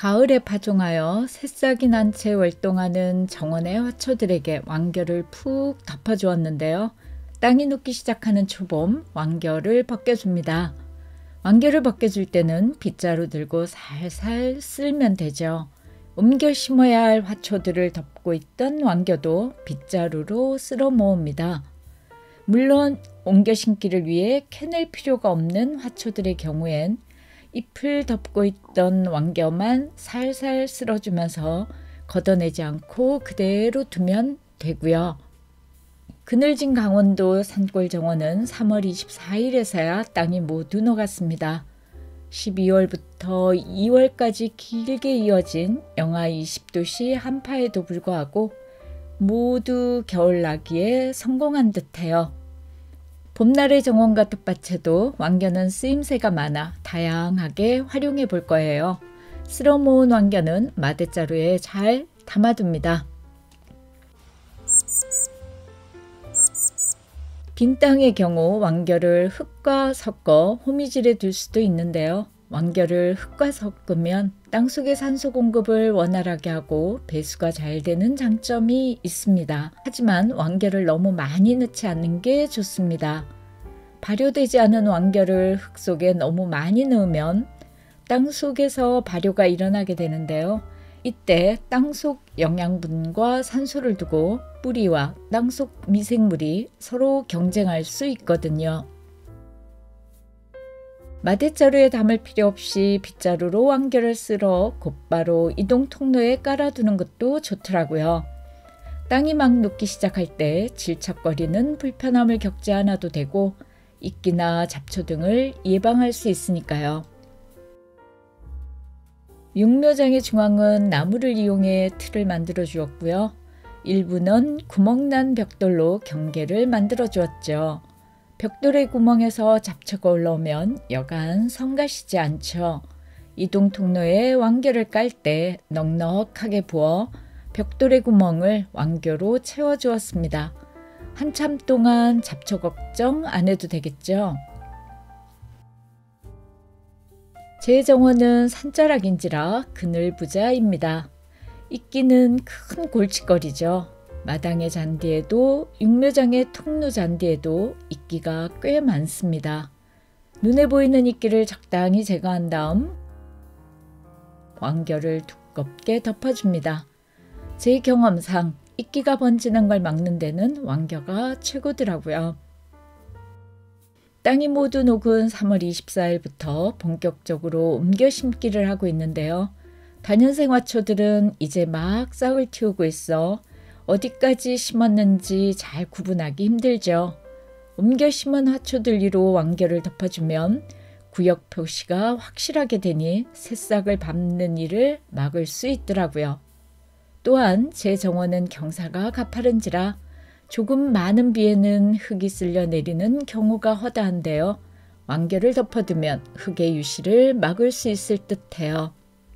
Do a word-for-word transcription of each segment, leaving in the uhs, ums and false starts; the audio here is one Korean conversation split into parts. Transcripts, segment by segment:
가을에 파종하여 새싹이 난 채 월동하는 정원의 화초들에게 완결을 푹 덮어주었는데요. 땅이 녹기 시작하는 초봄, 완결을 벗겨줍니다. 완결을 벗겨줄 때는 빗자루 들고 살살 쓸면 되죠. 옮겨 심어야 할 화초들을 덮고 있던 완겨도 빗자루로 쓸어 모읍니다. 물론 옮겨 심기를 위해 캐낼 필요가 없는 화초들의 경우엔 잎을 덮고 있던 완겨만 살살 쓸어주면서 걷어내지 않고 그대로 두면 되고요. 그늘진 강원도 산골정원은 삼월 이십사일에서야 땅이 모두 녹았습니다. 십이월부터 이월까지 길게 이어진 영하 이십 도씨 한파에도 불구하고 모두 겨울나기에 성공한 듯해요. 봄날의 정원과 텃밭에도 완겨는 쓰임새가 많아 다양하게 활용해 볼 거예요. 쓸어 모은 완겨는 마대자루에 잘 담아둡니다. 빈 땅의 경우 완겨를 흙과 섞어 호미질에 둘 수도 있는데요. 완겨를 흙과 섞으면 땅속의 산소 공급을 원활하게 하고 배수가 잘 되는 장점이 있습니다. 하지만 완겨를 너무 많이 넣지 않는 게 좋습니다. 발효되지 않은 완겨를 흙 속에 너무 많이 넣으면 땅속에서 발효가 일어나게 되는데요. 이때 땅속 영양분과 산소를 두고 뿌리와 땅속 미생물이 서로 경쟁할 수 있거든요. 마대자루에 담을 필요 없이 빗자루로 완겨를 쓸어 곧바로 이동 통로에 깔아두는 것도 좋더라고요. 땅이 막 녹기 시작할 때 질척거리는 불편함을 겪지 않아도 되고 이끼나 잡초 등을 예방할 수 있으니까요. 육묘장의 중앙은 나무를 이용해 틀을 만들어 주었고요. 일부는 구멍난 벽돌로 경계를 만들어 주었죠. 벽돌의 구멍에서 잡초가 올라오면 여간 성가시지 않죠. 이동 통로에 완겨를 깔 때 넉넉하게 부어 벽돌의 구멍을 완겨로 채워 주었습니다. 한참 동안 잡초 걱정 안 해도 되겠죠. 제 정원은 산자락인지라 그늘부자입니다. 이끼는 큰 골칫거리죠. 마당의 잔디에도 육묘장의 통로 잔디에도 이끼가 꽤 많습니다. 눈에 보이는 이끼를 적당히 제거한 다음 완겨를 두껍게 덮어줍니다. 제 경험상 이끼가 번지는 걸 막는 데는 완겨가 최고더라고요. 땅이 모두 녹은 삼월 이십사일부터 본격적으로 옮겨 심기를 하고 있는데요. 다년생 화초들은 이제 막 싹을 틔우고 있어 어디까지 심었는지 잘 구분하기 힘들죠. 옮겨 심은 화초들 위로 완겨를 덮어주면 구역 표시가 확실하게 되니 새싹을 밟는 일을 막을 수 있더라고요. 또한 제 정원은 경사가 가파른지라 조금 많은 비에는 흙이 쓸려 내리는 경우가 허다한데요. 완겨를 덮어두면 흙의 유실을 막을 수 있을 듯해요.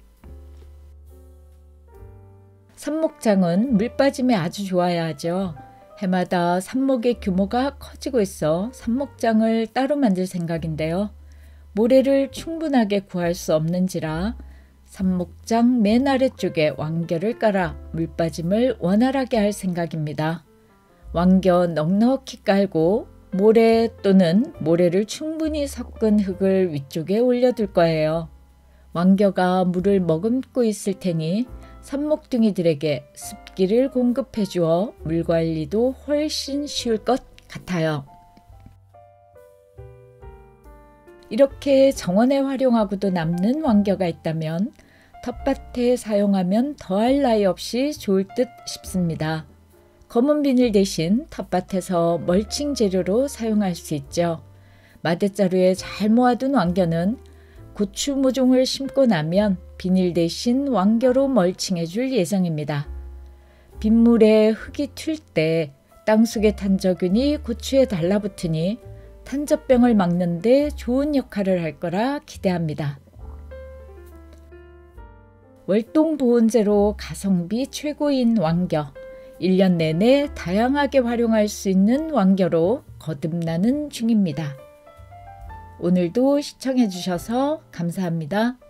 삽목장은 물 빠짐에 아주 좋아야 하죠. 해마다 삽목의 규모가 커지고 있어 삽목장을 따로 만들 생각인데요. 모래를 충분하게 구할 수 없는지라 삽목장 맨 아래쪽에 완겨를 깔아 물 빠짐을 원활하게 할 생각입니다. 완겨 넉넉히 깔고 모래 또는 모래를 충분히 섞은 흙을 위쪽에 올려둘 거예요. 완겨가 물을 머금고 있을 테니 삽목둥이들에게 습기를 공급해 주어 물 관리도 훨씬 쉬울 것 같아요. 이렇게 정원에 활용하고도 남는 완겨가 있다면 텃밭에 사용하면 더할 나위 없이 좋을 듯 싶습니다. 검은 비닐 대신 텃밭에서 멀칭 재료로 사용할 수 있죠. 마대자루에 잘 모아둔 완겨는 고추 모종을 심고 나면 비닐 대신 완겨로 멀칭해 줄 예정입니다. 빗물에 흙이 튈 때 땅속의 탄저균이 고추에 달라붙으니 탄저병을 막는 데 좋은 역할을 할 거라 기대합니다. 월동 보온재로 가성비 최고인 완겨. 일 년 내내 다양하게 활용할 수 있는 완겨로 거듭나는 중입니다. 오늘도 시청해 주셔서 감사합니다.